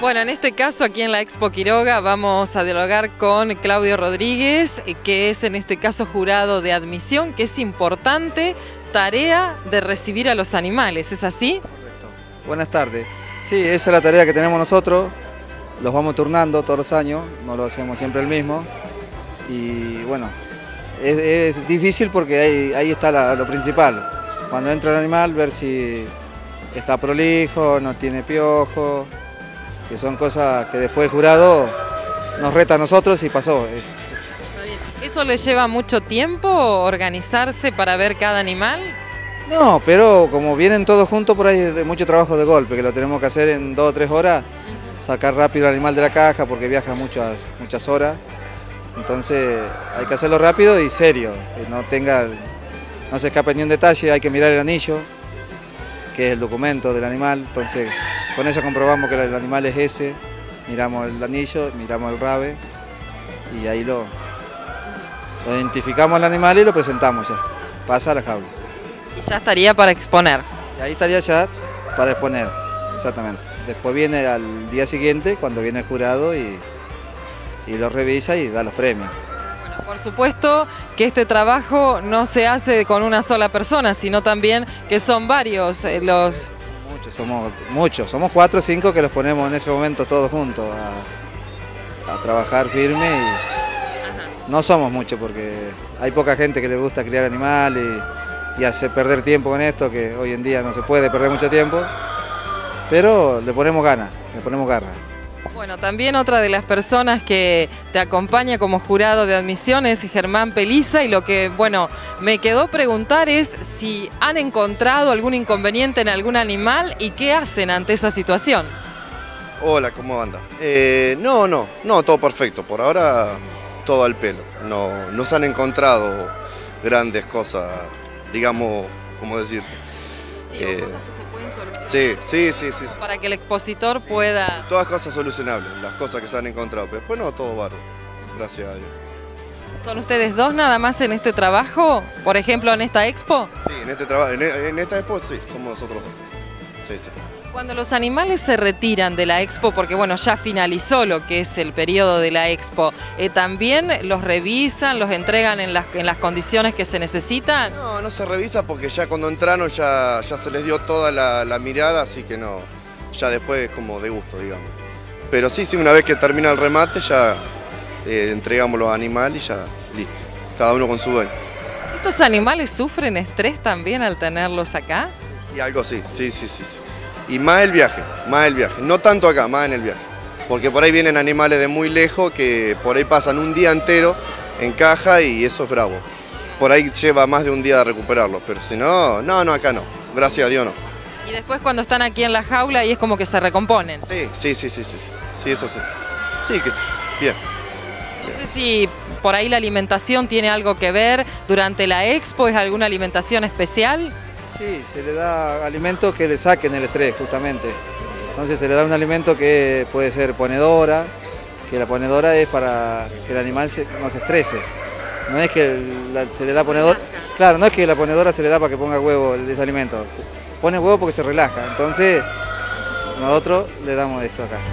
Bueno, en este caso aquí en la Expo Quiroga vamos a dialogar con Claudio Rodríguez, que es en este caso jurado de admisión, que es importante tarea de recibir a los animales, ¿es así? Correcto. Buenas tardes. Sí, esa es la tarea que tenemos nosotros, los vamos turnando todos los años, no lo hacemos siempre el mismo y bueno, es difícil porque ahí está lo principal. Cuando entra el animal, ver si está prolijo, no tiene piojo, que son cosas que después el jurado nos reta a nosotros y pasó. ¿Eso le lleva mucho tiempo organizarse para ver cada animal? No, pero como vienen todos juntos, por ahí es mucho trabajo de golpe, que lo tenemos que hacer en 2 o 3 horas, sacar rápido el animal de la caja porque viaja muchas horas, entonces hay que hacerlo rápido y serio, que no se escape ni un detalle, hay que mirar el anillo, que es el documento del animal, entonces con eso comprobamos que el animal es ese, miramos el anillo, miramos el rabe y ahí lo identificamos al animal y lo presentamos ya, pasa a la jaula. Y ya estaría para exponer. Y ahí estaría ya para exponer, exactamente. Después viene al día siguiente cuando viene el jurado y lo revisa y da los premios. Bueno, por supuesto que este trabajo no se hace con una sola persona, sino también que son varios los... Somos 4 o 5 que los ponemos en ese momento todos juntos a trabajar firme y no somos muchos porque hay poca gente que le gusta criar animales y hacer perder tiempo con esto, que hoy en día no se puede perder mucho tiempo, pero le ponemos ganas, le ponemos garra. Bueno, también otra de las personas que te acompaña como jurado de admisión es Germán Peliza y lo que, bueno, me quedó preguntar es si han encontrado algún inconveniente en algún animal y qué hacen ante esa situación. Hola, ¿cómo anda? No, todo perfecto, por ahora todo al pelo, no se han encontrado grandes cosas, digamos, ¿cómo decirte? Sí, cosas que se pueden solucionar. Sí. Para que el expositor pueda... Todas cosas solucionables, las cosas que se han encontrado, pero después no, todo bárbaro, gracias a Dios. ¿Son ustedes dos nada más en este trabajo? Por ejemplo, en esta expo. Sí, en esta expo sí, somos nosotros dos. Sí. Cuando los animales se retiran de la expo, porque bueno, ya finalizó lo que es el periodo de la expo, ¿también los revisan, los entregan en las condiciones que se necesitan? No se revisa porque ya cuando entraron ya se les dio toda la mirada, así que no, ya después es como de gusto, digamos. Pero sí, una vez que termina el remate ya entregamos los animales y ya listo, cada uno con su dueño. ¿Estos animales sufren estrés también al tenerlos acá? Y algo sí. Y más el viaje, no tanto acá, más en el viaje. Porque por ahí vienen animales de muy lejos que por ahí pasan un día entero en caja y eso es bravo. Por ahí lleva más de un día de recuperarlos, pero si no, acá no, gracias a Dios no. Y después cuando están aquí en la jaula y es como que se recomponen. Sí, eso sí. Sí, qué sé yo, bien. No sé si por ahí la alimentación tiene algo que ver durante la expo, ¿es alguna alimentación especial? Sí, se le da alimentos que le saquen el estrés justamente. Entonces se le da un alimento que puede ser ponedora, que la ponedora es para que el animal no se estrese. No es que se le da ponedora, claro, no es que la ponedora se le da para que ponga huevo ese alimento. Pone huevo porque se relaja. Entonces nosotros le damos eso acá.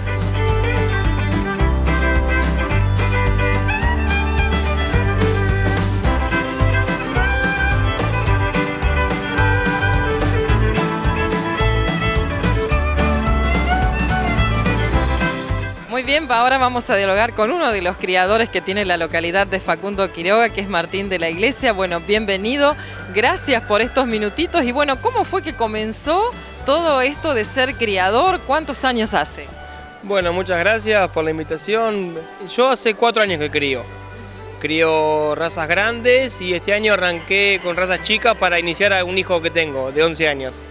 Muy bien, ahora vamos a dialogar con uno de los criadores que tiene la localidad de Facundo Quiroga, que es Martín de la Iglesia. Bueno, bienvenido, gracias por estos minutitos. Y bueno, ¿cómo fue que comenzó todo esto de ser criador? ¿Cuántos años hace? Bueno, muchas gracias por la invitación. Yo hace 4 años que crío. Crío razas grandes y este año arranqué con razas chicas para iniciar a un hijo que tengo, de 11 años.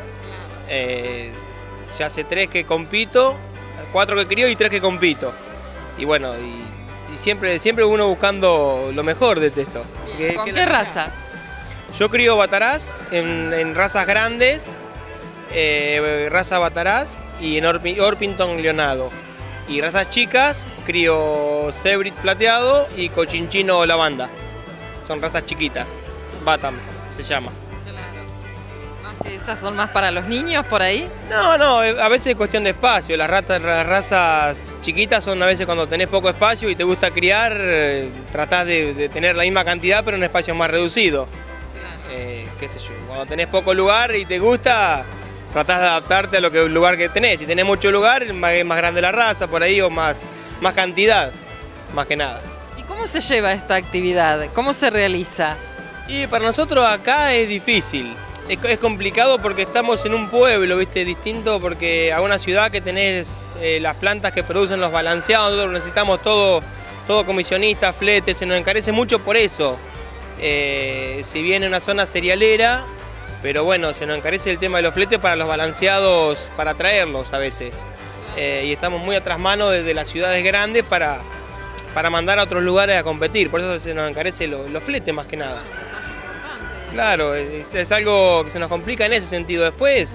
Ya hace 3 que compito. 4 que crío y 3 que compito. Y bueno, y siempre uno buscando lo mejor de esto. ¿Con qué raza? Yo crío batarás en razas grandes, raza batarás y en Orpington leonado. Y razas chicas, crío cebrit plateado y cochinchino lavanda. Son razas chiquitas, Batams se llama. Claro. Más ¿Esas son más para los niños por ahí? No, a veces es cuestión de espacio. Las razas chiquitas son a veces cuando tenés poco espacio y te gusta criar, tratás de tener la misma cantidad pero en un espacio más reducido. Qué sé yo, cuando tenés poco lugar y te gusta, tratás de adaptarte a el lugar que tenés. Si tenés mucho lugar, es más grande la raza por ahí o más cantidad, más que nada. ¿Y cómo se lleva esta actividad? ¿Cómo se realiza? Y para nosotros acá es difícil. Es complicado porque estamos en un pueblo, ¿viste? Distinto porque a una ciudad que tenés las plantas que producen los balanceados, nosotros necesitamos todo comisionista, flete, se nos encarece mucho por eso. Si bien en una zona cerealera, pero bueno, se nos encarece el tema de los fletes para los balanceados, para traerlos a veces. Y estamos muy atrás mano desde las ciudades grandes para mandar a otros lugares a competir, por eso se nos encarece los fletes más que nada. Claro, es algo que se nos complica en ese sentido. Después,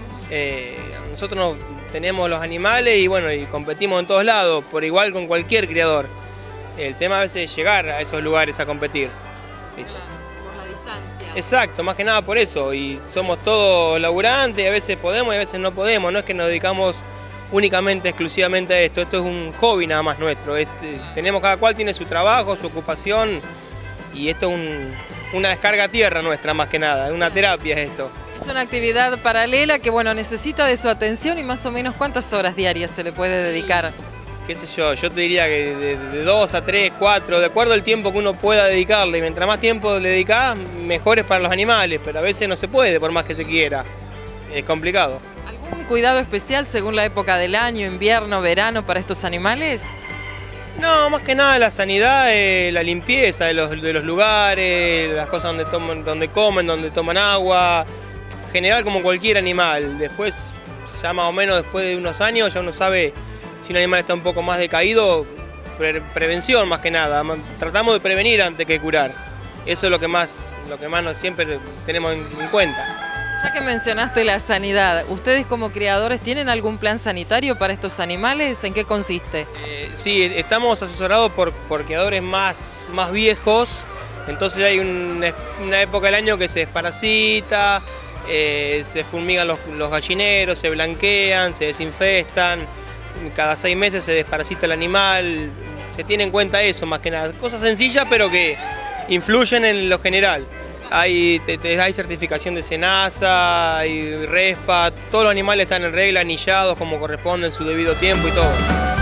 nosotros tenemos los animales y bueno, y competimos en todos lados, por igual con cualquier criador. El tema a veces es llegar a esos lugares a competir. ¿Viste? Claro, por la distancia. Exacto, más que nada por eso. Y somos todos laburantes, a veces podemos y a veces no podemos. No es que nos dedicamos únicamente, exclusivamente a esto. Esto es un hobby nada más nuestro. Tenemos, cada cual tiene su trabajo, su ocupación y esto es una descarga a tierra nuestra más que nada, una terapia es esto. Es una actividad paralela que bueno, necesita de su atención y más o menos ¿cuántas horas diarias se le puede dedicar? Qué sé yo te diría que de 2 a 3, 4, de acuerdo al tiempo que uno pueda dedicarle. Y mientras más tiempo le dedicás, mejor es para los animales, pero a veces no se puede por más que se quiera. Es complicado. ¿Algún cuidado especial según la época del año, invierno, verano para estos animales? No, más que nada la sanidad, la limpieza de los lugares, las cosas donde comen, donde toman agua, en general como cualquier animal. Después, ya más o menos después de unos años, ya uno sabe si un animal está un poco más decaído, prevención más que nada. Tratamos de prevenir antes que curar. Eso es lo que más siempre tenemos en cuenta. Ya que mencionaste la sanidad, ¿ustedes como criadores tienen algún plan sanitario para estos animales? ¿En qué consiste? Sí, estamos asesorados por criadores más viejos, entonces hay una época del año que se desparasita, se fumigan los gallineros, se blanquean, se desinfestan, cada 6 meses se desparasita el animal, se tiene en cuenta eso más que nada, cosas sencillas pero que influyen en lo general. Hay certificación de SENASA, hay RESPA, todos los animales están en regla, anillados como corresponde en su debido tiempo y todo.